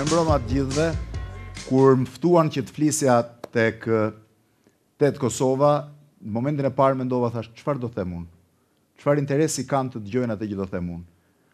mbroma të gjithëve, kur më ftuan që të flisja tek TED Kosova, në momentin e parë mendova, thash, çfarë do them unë? Çfarë interesi kanë të dëgjojnë atë që do them unë?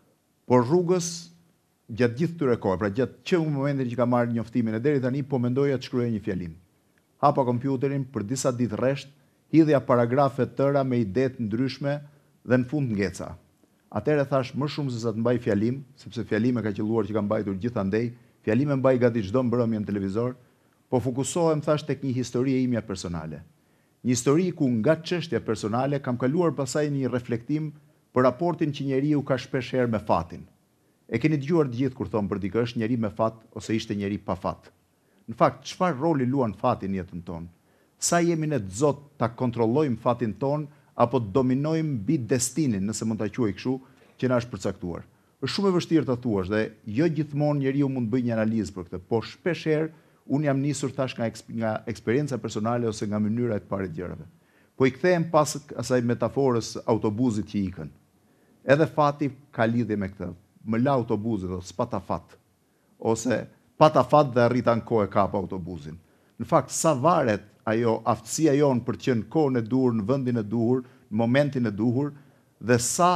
Por rrugës, gjatë gjithë këtyre kohë, pra gjatë momentin që kam marrë njoftimin e deri tani, po mendoja të shkruaja një fjalim. Hapa kompjuterin për disa ditë rresht, hidhja paragrafe të tëra me ide të ndryshme dhe në fund ngeca. Atëherë thash më shumë se sa të mbaj fjalim, sepse fjalime ka qelluar që kam mbajtur gjithandej, fjalime mbaj gati çdo mbrëmje në televizor, po fokusohem thash tek një histori e imja personale. Një histori ku nga çështja personale kam kaluar pasaj një reflektim për raportin që njeriu ka shpesh herë me fatin. E keni dëgjuar të gjithë kur thon për dikë është njeri me fat ose ishte njeri pa fat. Në fakt, çfarë roli luan fati në jetën tonë? Sa jemi ne të zot ta kontrollojmë fatin ton apo të dominojmë mbi destinin, nëse mund ta quaj kështu, që na është përcaktuar. Është shumë e vështirë ta thuash dhe jo gjithmonë njeriu mund të bëjë një analizë për këtë, por shpesh herë unë jam nisur thash nga eksperienca personale ose nga mënyra e të parë gjërave. Po i kthehem pas asaj metaforës autobusit që ikën. Edhe fati ka lidhje me këtë. Më la autobusi dhe s'pata fat. Ose pata fat dhe arrita në kohë e kapa autobusin. Në fakt, sa varet ajo aftësia jonë për të qenë kohën e duhur, në vendin e duhur, në momentin e duhur, dhe sa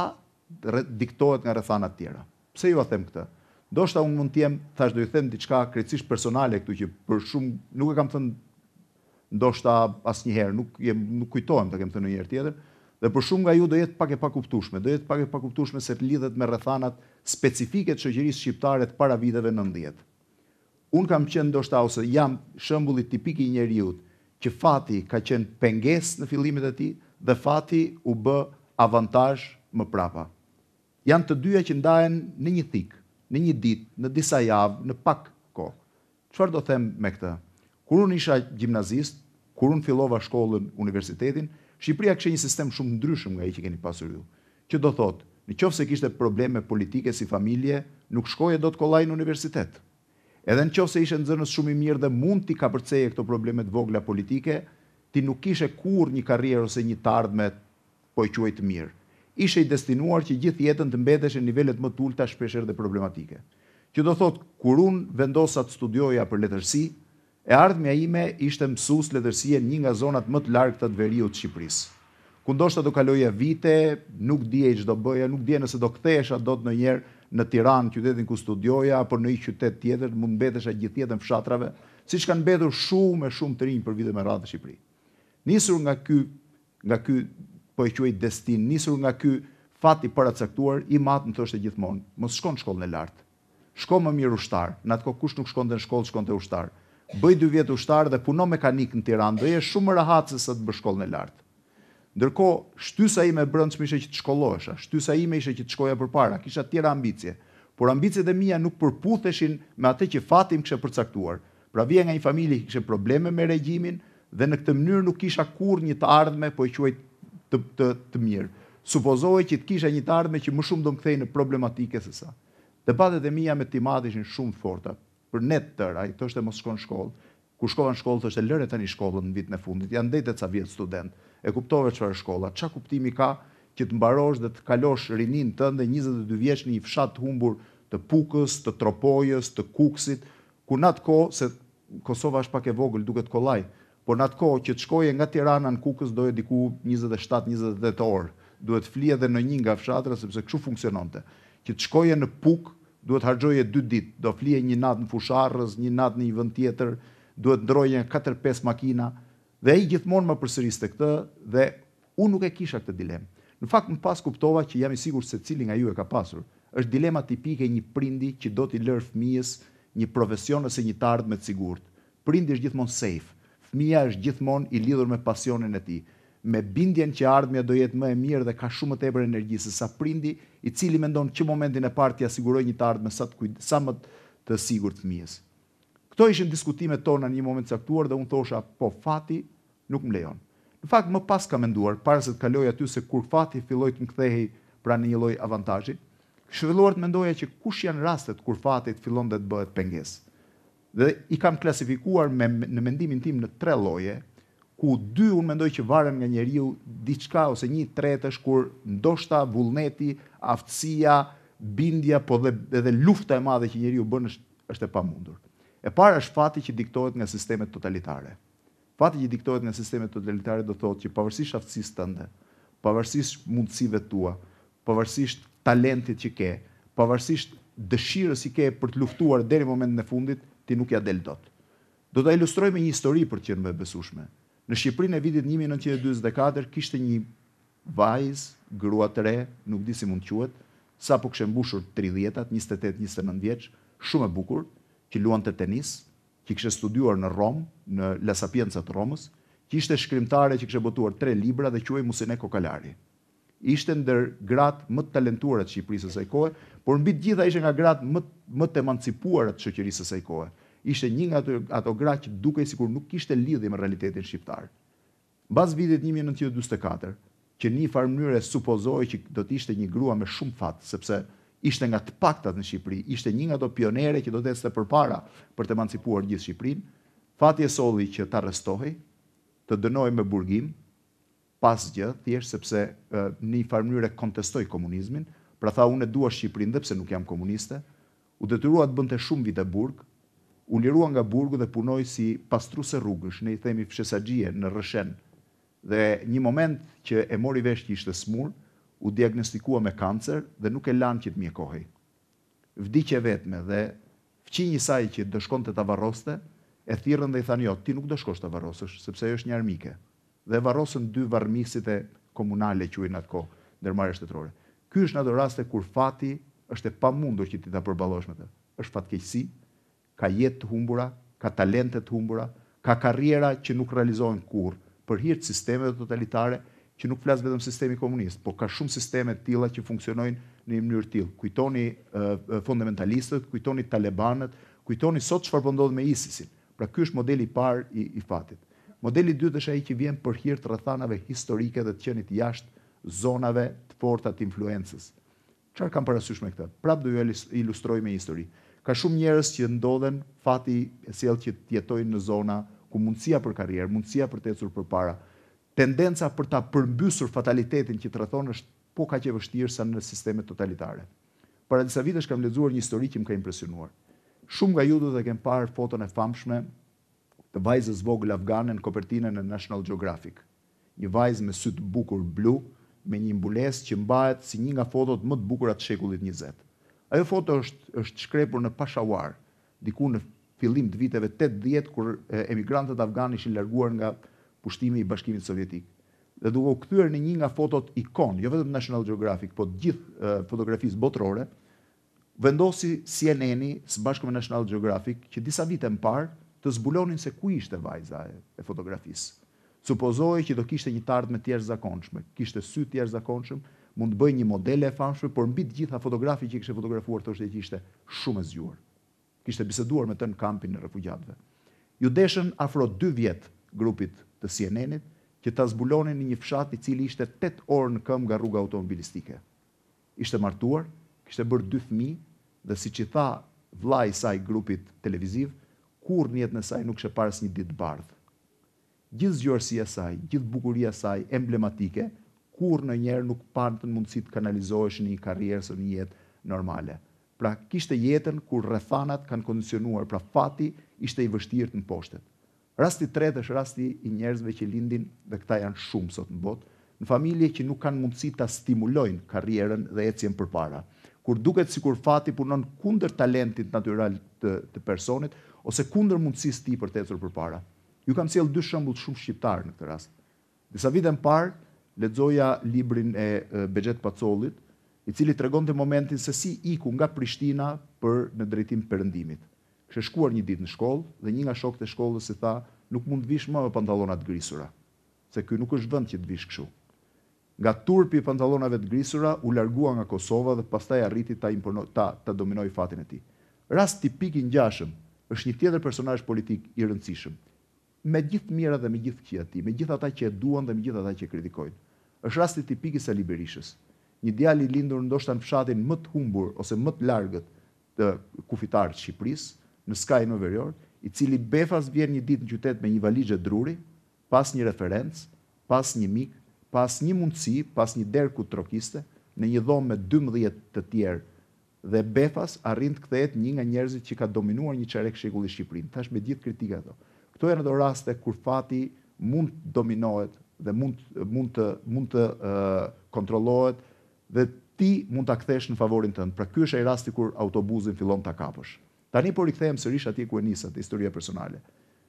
diktohet nga rrethanat tjera. Pse ju a them këtë? Ndoshta unë mund të jem, thash do i them diçka krejtësisht personale këtu që për shumë nuk e kam thënë ndoshta asnjëherë, nuk kujtohem ta kem thënë ndonjëherë tjetër, dhe për shumë nga ju do jetë pak e pakuptueshme, se lidhet me rrethanat specifike të shoqërisë shqiptare të para viteve 90. Unë kam qenë ndoshta ose jam shembulli tipik i njeriu që fati ka qenë pengesë në fillimet e tij dhe fati u bë avantazh më prapa. Janë të dyja që ndahen në një thik, në një ditë, në disa javë, në pak kohë. Çfarë do them me këtë? Kur unë isha gjimnazist, kur unë fillova shkollën, universitetin, Shqipëria kishte një sistem shumë ndryshëm nga ai që keni pasur ju. Që do thotë, nëse kishte probleme politike si familje, nuk shkoje dot kollaj në universitet. Edhe nëse ishe nxënës shumë i mirë dhe mund t'i kapërceje këto probleme të vogla politike, ti nuk kishe kurrë një karrierë ose një të ardhme po i quaj të mirë. Ishe i destinuar që gjithë jetën të mbetesh në nivelet më të ulta shpeshherë dhe problematike. Që do thotë, kur unë vendosa të studioja për letërsi, e ardhmja ime ishte mësues letërsie në një nga zonat më të largëta të veriut të Shqipërisë. Ku ndoshta do kaloja vite, nuk dije ç'do bëja, nuk dije nëse do kthehesha dot ndonjëherë në Tiranë, qytetin ku studioja, apo në një qytet tjetër, mund mbetesha gjithë jetën fshatrave, siç kanë mbetur shumë të rinj për vite me radhë në Shqipëri. Nisur nga ky po e quaj destin, nisur nga ky fat i paracaktuar, i matë më thoshte gjithmonë, mos shkon në shkollën e lartë. Shko më mirë ushtar. Në atë kohë kush nuk shkonte në shkollë, shkonte ushtar. Bëj 2 vjet ushtar dhe puno mekanik në Tiranë, do jesh shumë më rahat se sa të bësh shkollën e lartë. Ndërkohë, shtysa ime e brendshme ishte që të shkollohesha, shtysa ime ishte që të shkoja përpara, kisha tjera ambicie, por ambicet e mia nuk përputheshin me atë që fati më kishte përcaktuar. Pra vija nga një familje që kishte probleme me regjimin dhe në këtë mënyrë nuk kisha kurrë një të ardhme, po e quaj të mirë. Supozohej që të kisha një të ardhme që më shumë do më kthej në problematike se sa. Debatet e mia me timat ishin shumë të forta. Për ne të tëra, ai thoshte mos shkon në shkollë. Kur shkova në shkollë thoshte lëre tani shkollën në vitin e fundit. Janë ndete ca vjet student. E kuptove çfarë shkolla. Ç'a kuptimi ka që të mbarosh dhe të kalosh rinin tënde 22 vjeç në një fshat të humbur të Pukës, të Tropojës, të Kuksit, ku në atë kohë se Kosova është pak e vogël, duket kollaj, por në atë kohë që të shkoje nga Tirana në Kukës doje diku 27-28 orë. Duhet flije edhe në një nga fshatra sepse kështu funksiononte. Që të shkoje në Pukë duhet harxhoje 2 ditë, do flije një natë në Fusharrës, një natë në një vend tjetër, duhet ndroje 4-5 makina, dhe ai gjithmonë më përsëriste këtë dhe unë nuk e kisha këtë dilemë. Në fakt më pas kuptova që jam i sigurt se cili nga ju e ka pasur. Është dilema tipike një prindi që do t'i lërë fëmijës një profesion ose një të ardhme të sigurt. Prindi është gjithmonë safe. Fëmia është gjithmonë i lidhur me pasionin e tij, me bindjen që ardhmja do jetë më e mirë dhe ka shumë më tepër energji se sa prindi i cili mendon që momentin e parë t'i sigurojë një të ardhme sa më të sigurt fëmijës. Këto ishin diskutimet tona në një moment caktuar dhe unë thosha, po fati nuk më lejon. Në fakt më pas ka menduar, para se të kaloj aty se kur fati filloi të më kthehej pra në një lloj avantazhi, filluar të mendoja që kush janë rastet kur fati fillon dhe të bëhet pengesë. Dhe i kam klasifikuar në mendimin tim në 3 lloje, ku 2 unë mendoj që varen nga njeriu diçka ose 1/3 është kur ndoshta vullneti, aftësia, bindja, po edhe lufta e madhe që njeriu bën është e pamundur. E para është fati që diktohet nga sistemet totalitare. Fati që diktohet nga sistemet totalitare do thotë që pavarësisht aftësisë tënde, pavarësisht mundësive tua, pavarësisht talentit që ke, pavarësisht dëshirës që ke për të luftuar deri në momentin e fundit, ti nuk ja del dot. Do ta ilustroj me një histori për të qenë më e besueshme. Në Shqipërinë e vitit 1944 kishte një vajzë, grua të re, nuk di si mund të quhet, sapo kishte mbushur 30-at, 28-29 vjeç, shumë e bukur, që luante tenis, që kishte studiuar në Rom, në La Sapienza të Romës, që ishte shkrimtare që kishte botuar 3 libra dhe quhej Musine Kokalari. Ishte ndër gratë më të talentuara të Shqipërisë së saj kohe, por mbi të gjitha ishte nga gratë më të emancipuara të shoqërisë së saj kohe. Ishte një nga ato gra që dukej sikur nuk kishte lidhje me realitetin shqiptar. Mbas vitit 1944, që në një farë mënyrë supozohej që do të ishte një grua me shumë fat, sepse ishte nga të paktat në Shqipëri, ishte një nga ato pionere që do të ecte përpara për të emancipuar gjithë Shqipërinë, fati e solli që ta arrestohej, të dënohej me burgim, pas gjë, thjesht sepse në një farë mënyrë kontestoi komunizmin, pra tha unë e dua Shqipërinë dhe pse nuk jam komuniste, u detyrua të bënte shumë vite burg, u lirua nga burgu dhe punoi si pastruese rrugësh, ne i themi fshesaxhie në Rrëshen. Dhe një moment që e mori vesh që ishte smur, u diagnostikua me kancer dhe nuk e lanë që të mjekohej. Vdiqe vetme dhe fëmijë i saj që do shkonte ta varroste, e thirrën dhe i thanë jo, ti nuk do shkosh ta varrosësh, sepse ajo është një armike. Dhe varrosën 2 varrmisit e komunale quhen atko, ndërmarrje shtetërore. Ky është në ato raste kur fati është e pamundur që ti ta përballosh me të. Është fatkeqësi, ka jetë të humbura, ka talente të humbura, ka karriera që nuk realizohen kurrë për hir të sistemeve totalitare, që nuk flas vetëm sistemi komunist, por ka shumë sisteme të tilla që funksionojnë në një mënyrë të tillë. Kujtoni fundamentalistët, kujtoni talebanët, kujtoni sot çfarë po ndodh me ISIS-in. Pra ky është modeli i parë i fatit. Modeli i dytë është ai që vjen për hir të rrethanave historike dhe të qenit jashtë zonave të forta të influencës. Çfarë kam parasysh me këtë? Prap do ju ilustroj me histori. Ka shumë njerëz që ndodhen, fati e sjell që të jetojnë në zona ku mundësia për karrierë, mundësia për të ecur përpara, tendenca për ta përmbysur fatalitetin që të rrethon është po kaq e vështirë sa në sistemet totalitare. Para disa vitesh kam lexuar një histori që më ka impresionuar. Shumë nga ju do të kenë parë foton e famshme të vajzës vogël afgane në kopertinën e National Geographic. Një vajzë me sy të bukur blu, me një mbulesë që mbahet si një nga fotot më të bukura të shekullit 20. Ajo foto është shkrepur në Peshawar, diku në fillim të viteve 80 kur emigrantët afganë ishin larguar nga pushtimi i Bashkimit Sovjetik. Dhe duke u kthyer në një nga fotot ikon, jo vetëm National Geographic, por gjithë fotografisë botërore, vendosi CNN-i së bashku me National Geographic që disa vite më parë të zbulonin se ku ishte vajza e fotografisë. Supozohej që do kishte një tardhme të jashtëzakonshme, kishte sy të jashtëzakonshëm, mund të bëjë një modele e famshme, por mbi të gjitha fotografi që kishte fotografuar thoshte që ishte shumë e zgjuar. Kishte biseduar me të në kampin e refugjatëve. Ju deshën afro 2 vjet grupit të CNN-it që ta zbulonin në një fshat i cili ishte 8 orë në këmbë nga rruga automobilistike. Ishte martuar, kishte bërë 2 fëmijë dhe siç i tha vllai i saj grupit televiziv, kurrë në jetën e saj nuk kishte parë asnjë ditë të bardhë. Gjithë zgjuarësia e saj, gjithë bukuria e saj emblematike, kurrë ndonjëherë nuk pante mundësi të kanalizohesh në një karrierë ose në një jetë normale. Pra kishte jetën kur rrethanat kanë kondicionuar, pra fati ishte i vështirë në poshtet. Rasti i tretë është rasti i njerëzve që lindin, dhe këta janë shumë sot në botë, në familje që nuk kanë mundësi ta stimulojnë karrierën dhe ecjen përpara. Kur duket sikur fati punon kundër talentit natyral të personit ose kundër mundësisë tij për të ecur përpara. Ju kam sjell 2 shembull shumë shqiptar në këtë rast. Disa vite më parë lexoja librin e Bexhet Pacollit, i cili tregonte momentin se si iku nga Prishtina në drejtim perëndimit. Kishte shkuar një ditë në shkollë dhe një nga shokët e shkollës i tha, nuk mund të vish më me pantallona të grisura, se ky nuk është vend që të vish kështu. Nga turpi i pantallonave të grisura u largua nga Kosova dhe pastaj arriti ta dominoi fatin e tij. Rast tipik i ngjashëm është një tjetër personazh politik i rëndësishëm. Me gjithë mirat dhe me gjithë këqijat e tij, me gjithë ata që e duan dhe me gjithë ata që e kritikojnë. Është rasti tipik i Sali Berishës. Një djalë i lindur ndoshta në fshatin më të humbur ose më të largët të kufitarët të Shqipërisë, në Skaj në Verior, i cili befas vjen një ditë në qytet me një valizhe druri, pas një referencë, pas një mik, pas një mundësi, pas një derë ku trokiste, në një dhomë me 12 të tjerë Dhe befas arrin të kthehet një nga njerëzit që ka dominuar një çerek shekulli Shqipërinë. Thash me gjithë kritikat ato. Këto janë ato raste kur fati mund të dominohet dhe mund të kontrollohet dhe ti mund ta kthesh në favorin tënd. Pra ky është ai rasti kur autobusin fillon ta kapësh. Tani po rikthehem sërish atje ku e nisa, te historia personale.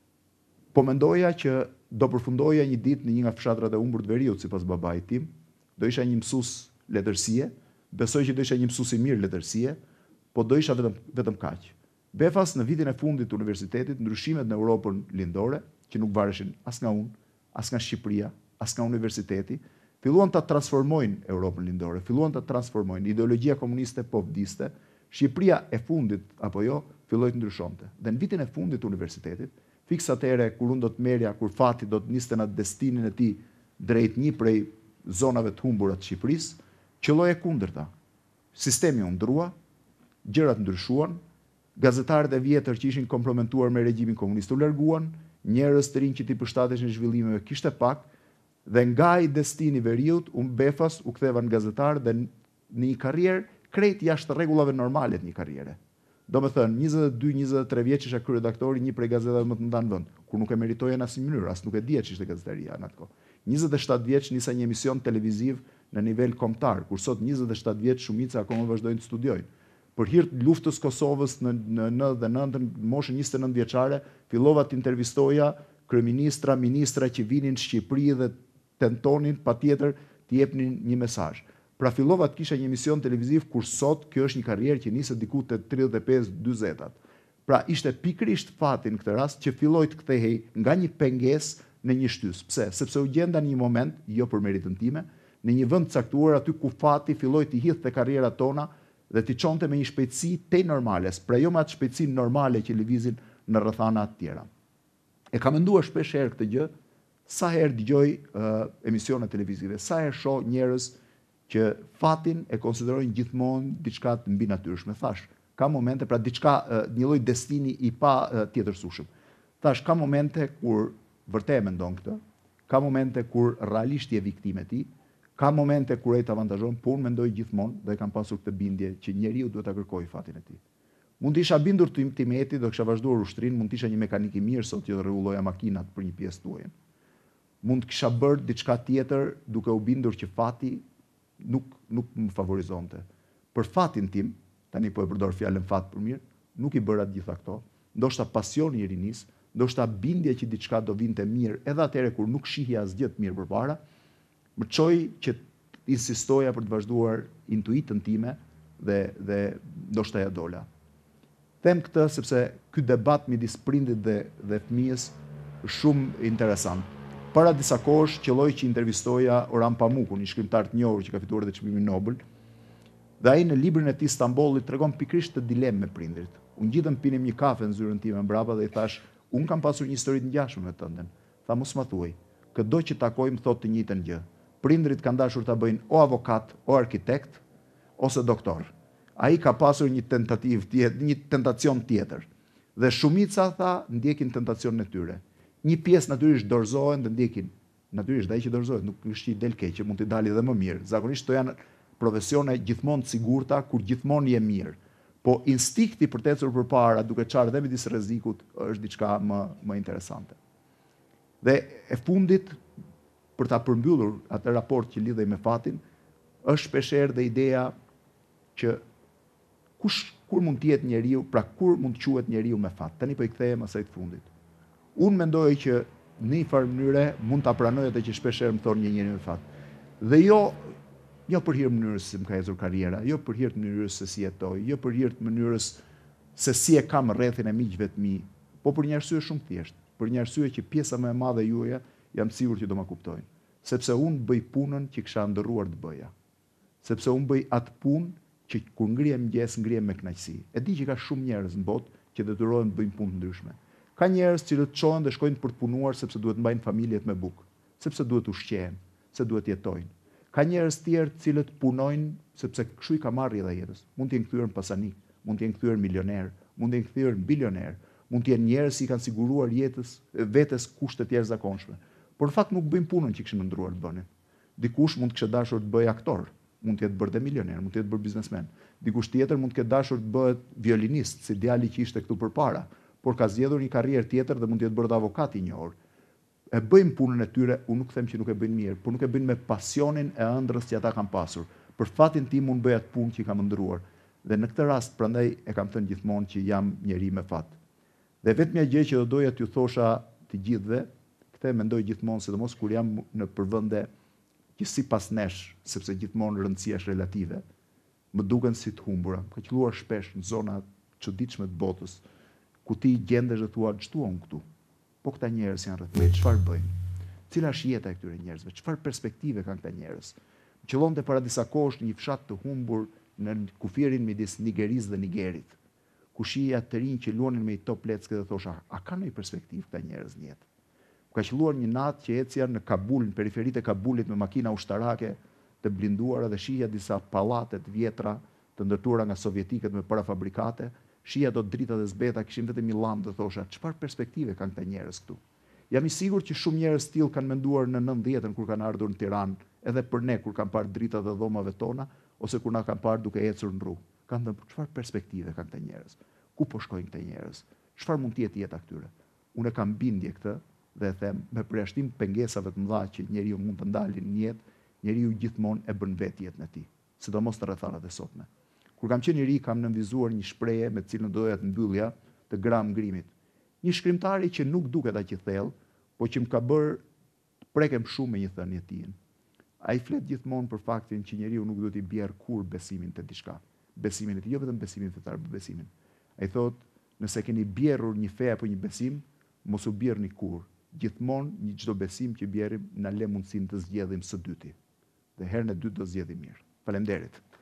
Po mendoja që do përfundoja një ditë në një nga fshatrat e humbur të Veriut sipas babait tim. Do isha një mësues letërsie, besoj që do isha një mësues i mirë letërsie, po do isha vetëm kaq. Befas në vitin e fundit të universitetit, ndryshimet në Europën lindore, që nuk vareshin as nga unë, as nga Shqipëria, as nga universiteti, filluan ta transformojnë Europën lindore, filluan ta transformojnë. Ideologjia komuniste po vdiste, Shqipëria e fundit apo jo, filloi të ndryshonte. Dhe në vitin e fundit të universitetit, fiks atëre kur unë do të merja, kur fati do të niste në destinin e tij drejt një prej zonave të humbura të Shqipërisë, qëlloi e kundërta. Sistemi u ndrua, gjërat ndryshuan, gazetarët e vjetër që ishin komprometuar me regjimin komunist u larguan, njerëz të rinj që ti përshtateshin zhvillimeve kishte pak, dhe nga ai destini Veriut, befas u ktheva në gazetar dhe në një karrierë krejt jashtë rregullave normale të një karriere. Do me thënë, 22-23 vjeç isha kryeredaktori një prej gazetave më të mëdha në vend, kur nuk e meritoja në asnjë mënyrë, as nuk e dija ç'ishte gazetaria në atë kohë. 27 vjeç nisa një emision televiziv në nivel kombëtar, kur sot 27 vjeç shumica akoma vazhdojnë të studiojnë. Për hir të luftës Kosovës në 99, moshën 29 vjeçare, fillova të intervistoja kryeministra, ministra që vinin në Shqipëri dhe tentonin patjetër të jepnin një mesazh. Pra fillova të kisha një emision televiziv kur sot kjo është një karrierë që niset diku te 35-40-at. Pra ishte pikërisht fati në këtë rast që filloi të kthehej nga një pengesë në një shtys. Pse? Sepse u gjenda në një moment, jo për meritën time, në një vend caktuar aty ku fati filloi të hidhte karrierat tona dhe t'i çonte me një shpejtësi tej normales, pra jo me atë shpejtësinë normale që lëvizin në rrethana të tjera. E kam menduar shpesh herë këtë gjë, sa herë dëgjoj emisione televizive, sa herë shoh njerëz që fatin e konsiderojnë gjithmonë diçka të mbinatyrshme. Thash, ka momente, pra diçka një lloj destini i pa tjetërsueshëm. Thash, ka momente kur vërtet e mendon këtë, ka momente kur realisht je viktime ti, ka momente kur ai të avantazhon, por unë mendoj gjithmonë dhe kam pasur këtë bindje që njeriu duhet ta kërkojë fatin e tij. Mund të isha bindur të timeti, do kisha vazhduar ushtrinë, mund të isha një mekanik i mirë sot që do rregulloja makinat për një pjesë tuajën. Mund të kisha bërë diçka tjetër duke u bindur që fati nuk më favorizonte. Për fatin tim, tani po e përdor fjalën fat për mirë, nuk i bëra të gjitha këto. Ndoshta pasioni i rinis, ndoshta bindja që diçka do vinte mirë, edhe atëherë kur nuk shihja asgjë të mirë përpara, më çoi që insistoja për të vazhduar intuitën time dhe ndoshta ja dola. Them këtë sepse ky debat midis prindit dhe fëmijës është shumë interesant. Para disa kohësh qelloi që intervistoja Orhan Pamukun, një shkrimtar të njohur që ka fituar edhe çmimin Nobel. Dhe ai në librin e tij Stambollit tregon pikërisht të dilemë me prindrit. Unë gjithëm pinim një kafe në zyrën time mbrapa dhe i thash, unë kam pasur një histori të ngjashme me tënden. Tha mos ma thuaj. Çdo që takoj më thot të njëjtën gjë. Prindrit kanë dashur ta bëjnë o avokat, o arkitekt, ose doktor. Ai ka pasur një tentacion tjetër. Dhe shumica tha ndjekin tentacionin e tyre. Një pjesë natyrisht dorëzohen dhe ndjekin. Natyrisht ai që dorëzohet nuk është i del keq, që mund të dalë edhe më mirë. Zakonisht to janë profesione gjithmonë të sigurta kur gjithmonë je mirë. Po instinkti për të ecur përpara duke çarë dhe midis rrezikut është diçka më interesante. Dhe e fundit për ta përmbyllur atë raport që lidhej me fatin, është shpeshherë dhe ideja që kur mund të jetë njeriu, pra kur mund të quhet njeriu me fat. Tani po i kthehem asaj të fundit. Unë mendoj që në një farë mënyre mund ta pranoj atë që shpeshherë më thonë një njeri me fat. Dhe jo për hir të mënyrës se më ka ecur karriera, jo për hir të mënyrës se si jetoj, jo për hir të mënyrës se si e kam rrethin e miqve të mi, po për një arsye shumë thjeshtë, për një arsye që pjesa më e madhe juaja jam sigur që do ma kuptojnë, sepse unë bëj punën që kisha ndërruar të bëja. Sepse unë bëj atë punë që kur ngrihem mëngjes ngrihem me kënaqësi. E di që ka shumë njerëz në botë që detyrohen të bëjnë punë të ndryshme. Ka njerëz që çohen dhe shkojnë për të punuar sepse duhet të mbajnë familjet me bukë, sepse duhet të ushqehen, se duhet të jetojnë. Ka njerëz tjerë të cilët punojnë sepse kështu i ka marrë rrjedha jetës. Mund të jenë kthyer në pasanik, mund të jenë kthyer në milioner, mund të jenë kthyer në bilioner, mund të jenë njerëz që kanë siguruar vetes kushte të jashtëzakonshme. Por në fakt nuk bëjnë punën që kishin ndruar të bënin. Dikush mund të kishte dashur të bëjë aktor, mund të jetë bërë dhe milioner, mund të jetë bërë biznesmen. Dikush tjetër mund të ketë dashur të bëhet violinist, si djali që ishte këtu përpara, por ka zgjedhur një karrierë tjetër dhe mund të jetë bërë avokat i njohur. E bëjmë punën e tyre, unë nuk them që nuk e bëjnë mirë, por nuk e bëjnë me pasionin e ëndrrës që ata kanë pasur. Për fatin tim unë bëj atë punë që kam ndëruar. Dhe në këtë rast, prandaj e kam thënë gjithmonë që jam njeri me fat. Dhe vetmja gjë që do doja t'ju thosha të gjithëve, këtë mendoj gjithmonë, sidomos kur jam në përvende që sipas nesh, sepse gjithmonë rëndësia është relative, më duken si të humbura. Ka qelluar shpesh në zona çuditshme të botës, ku ti gjendesh dhe thua ç'tuam këtu. Po këta njerëz janë rreth meje, çfarë bëjnë? Cila është jeta e këtyre njerëzve? Çfarë perspektive kanë këta njerëz? Qëllonte para disa kohësh një fshat të humbur në kufirin midis Nigerisë dhe Nigerit, ku shija të rinj që luanin me i top lecke dhe thosha, a kanë një perspektivë këta njerëz në jetë? Ka qelluar një natë që ecja në Kabul, në periferitë e Kabulit me makina ushtarake të blinduara dhe shija disa pallate të vjetra të ndërtuara nga sovjetikët me parafabrikate, shija do drita dhe zbeta, kishin vetëm një llamp dhe thosha, çfarë perspektive kanë këta njerëz këtu? Jam i sigurt që shumë njerëz tillë kanë menduar në 90-ën kur kanë ardhur në Tiranë, edhe për ne kur kanë parë dritat dhe dhomave tona, ose kur na kanë parë duke ecur në rrugë. Kanë thënë, çfarë perspektive kanë këta njerëz? Ku po shkojnë këta njerëz? Çfarë mund të jetë jeta këtyre? Unë kam bindje këtë dhe e them me përjashtim pengesave të mëdha që njeriu mund të ndalin në jetë, njeriu gjithmonë e bën vetë jetën e tij, sidomos në rrethanat e sotme. Kur kam qenë i ri, kam nënvizuar një shprehje me të cilën doja të mbyllja të Graham Greene-it. Një shkrimtari që nuk duket aq i thellë, po që më ka bërë të prekem shumë me një thënie e tij. Ai flet gjithmonë për faktin që njeriu nuk duhet i bjerë kur besimin te diçka. Besimin e tij, jo vetëm besimin fetar, por besimin. Ai thotë, nëse keni bjerrur një fe apo një besim, mos u bjerrni kur. Gjithmonë një çdo besim që bjerrim na lë mundësinë të zgjedhim së dyti. Dhe herën e dytë do zgjedhim mirë. Faleminderit.